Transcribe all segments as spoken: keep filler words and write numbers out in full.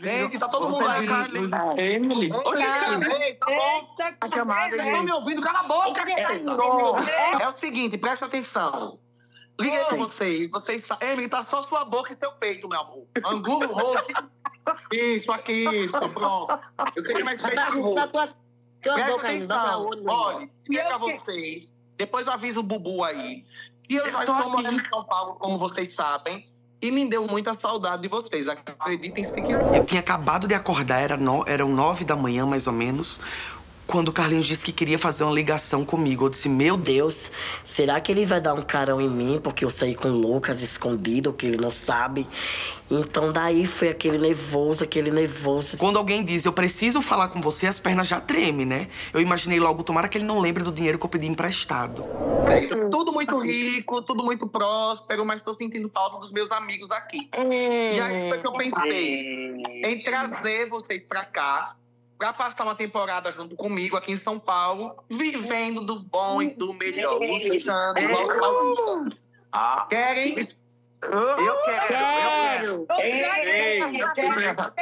Gente, tá todo mundo aí, Carlinhos. Emily. Ei, tá bom. Eita, Vocês estão me ouvindo? Cala a boca, É o seguinte, presta atenção. Liguei pra vocês. Vocês sa- Emily, tá só sua boca e seu peito, meu amor. Angulo roxo. Isso, aqui, isso, pronto. Eu sei que mais peito que roxo. Presta atenção. Olha, liguei pra vocês. Depois eu aviso o Bubu aí. E eu já estou morando em São Paulo, como vocês sabem. E me deu muita saudade de vocês. Acreditem se quiser. Eu tinha acabado de acordar, era no... eram nove da manhã, mais ou menos, quando o Carlinhos disse que queria fazer uma ligação comigo. Eu disse, meu Deus. Deus, será que ele vai dar um carão em mim porque eu saí com o Lucas escondido, que ele não sabe? Então daí foi aquele nervoso, aquele nervoso. Quando alguém diz, eu preciso falar com você, as pernas já tremem, né? Eu imaginei logo, tomara que ele não lembre do dinheiro que eu pedi emprestado. Tudo muito rico, tudo muito próspero, mas tô sentindo falta dos meus amigos aqui. E aí foi que eu pensei em trazer vocês pra cá, pra passar uma temporada junto comigo aqui em São Paulo, vivendo do bom e do melhor, luxando igual os paulistas. Ah, Querem? eu quero, eu quero.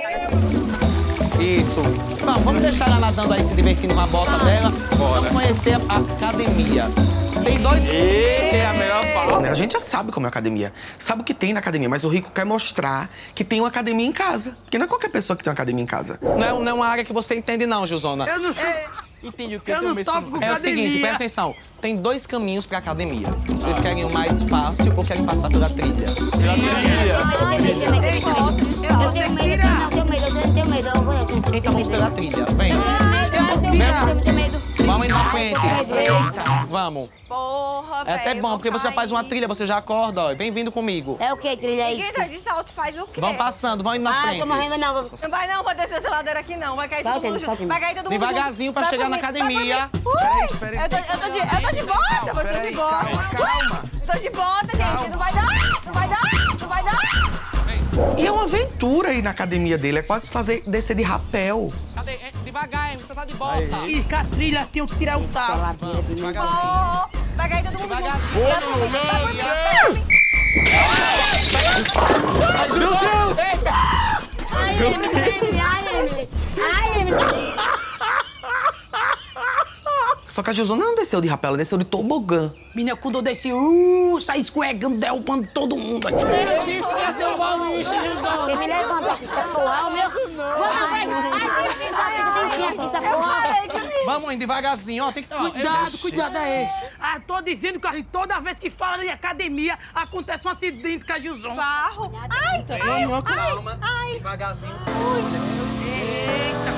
Isso. Bom, vamos deixar ela nadando aí, se divertindo com a bota dela. Vamos conhecer a academia. Tem dois... É a melhor parte. A gente já sabe como é a academia, sabe o que tem na academia, mas o Rico quer mostrar que tem uma academia em casa. Porque não é qualquer pessoa que tem uma academia em casa. Não é, não é uma área que você entende não, Gilzona. Eu não sei. Entendi o que Eu não topo com É o academia. seguinte, presta atenção. Tem dois caminhos pra academia. Vocês querem o mais fácil ou querem passar pela trilha? Eu tenho medo, não, tenho medo, eu tenho medo, eu vou... Então vamos pela trilha. Vem. Eu tenho medo. Vamos indo na frente. Vamos. Porra, É até velho, bom, eu porque vou você já faz uma cair. trilha, você já acorda, ó. Vem vindo comigo. É o que, trilha aí? Ninguém tá de salto, faz o quê? Vão passando, vão indo na Ah, frente. tô morrendo, não. Vou... Não vai não, vou descer essa ladeira aqui não, vai cair Solta todo mundo ele, solta junto. ele. Vai cair todo mundo Devagarzinho pra junto. chegar na Vai por mim, academia. vai por mim. Ui, eu tô, eu tô de, eu tô de bota, você de bota. calma. Eu tô de bota, gente, não vai dar, não vai dar, não vai dar. E é uma aventura aí na academia dele, é quase fazer descer de rapel. Cadê? É, devagar, você tá de bota. Ih, com a trilha, tenho que tirar o salto. Vamos, devagarzinho. Oh, vai cair todo mundo junto. Devagarzinho. Vai por mim, vai por mim. Meu Deus! Ai, Emily, ai, Emily. Ai, Emily. Só que a Gilzona não desceu de rapel, ela desceu de tobogã. Menina, quando eu desci, uh, saí escorregando, derrubando todo mundo aqui. Eu disse que ia ser um baunista, Gilzona. Você me levanta aqui, essa porra, o meu... Não, vai, ai, tem que aqui, essa porra. Vamos indo devagarzinho, ó. Tem que... ó, Cuidado, cuidado aí. Ah, tô dizendo, Carlinhos, toda vez que fala em academia, acontece um acidente com a Gilzona. Barro. Ai, ai, ai, Calma, ai. devagarzinho. Eita.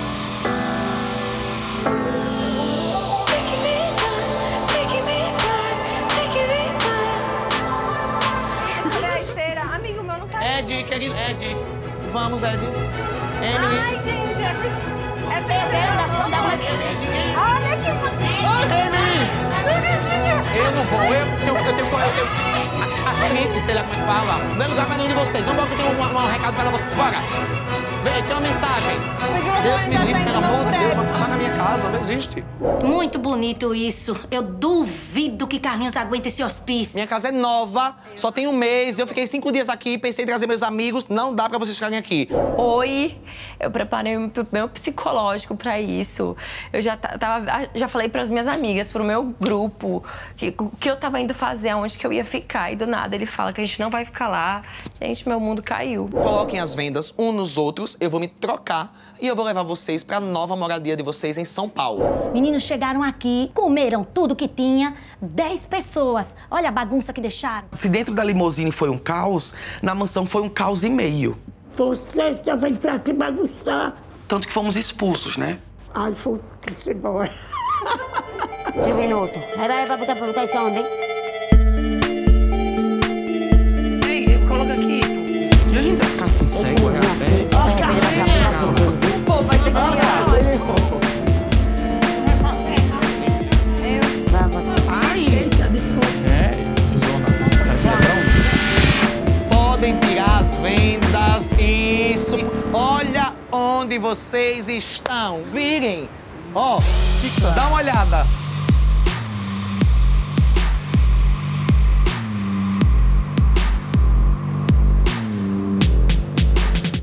Cadê a esteira? Amigo meu não tá. Ed, querido, Ed. Vamos, Ed. Emily. Ai, gente, essa, essa Eu quero esteira... dar dá uma... Olha aqui uma... Emily. Bonitinha. Eu não vou, eu, eu, eu tenho... Eu tenho... A gente, sei lá como é que fala. Não é lugar pra nenhum de vocês. Vamos embora que eu tenho um, um recado pra vocês. Bora. Vem, tem uma mensagem. O microfone Deus me tá livre, saindo pelo não amor por de Deus. ele. Mas tá lá na minha casa, não existe. Muito bonito isso. Eu duvido que Carlinhos aguente esse hospício. Minha casa é nova, só tem um mês. Eu fiquei cinco dias aqui, pensei em trazer meus amigos. Não dá pra vocês ficarem aqui. Oi, eu preparei o meu psicológico pra isso. Eu já tava, já falei pras minhas amigas, pro meu grupo, que o que eu tava indo fazer, aonde que eu ia ficar. E do nada ele fala que a gente não vai ficar lá. Gente, meu mundo caiu. Coloquem as vendas um nos outros, eu vou me trocar e eu vou levar vocês pra nova moradia de vocês em São Paulo. Meninos chegaram aqui, comeram tudo que tinha. Dez pessoas. Olha a bagunça que deixaram. Se dentro da limusine foi um caos, na mansão foi um caos e meio. Você está vindo pra aqui bagunçar. Tanto que fomos expulsos, né? Ai, foi-se embora. Três minutos. Aí vai pra botar, pra botar isso onde, hein? Ei, coloca aqui. E a gente vai ficar assim, cego, correr a pé? Pô, vai ter que ligar. Ai! É, Gilzona. Sabe que é bom? Podem tirar as vendas, isso. Olha onde vocês estão. Virem. Ó, dá uma olhada.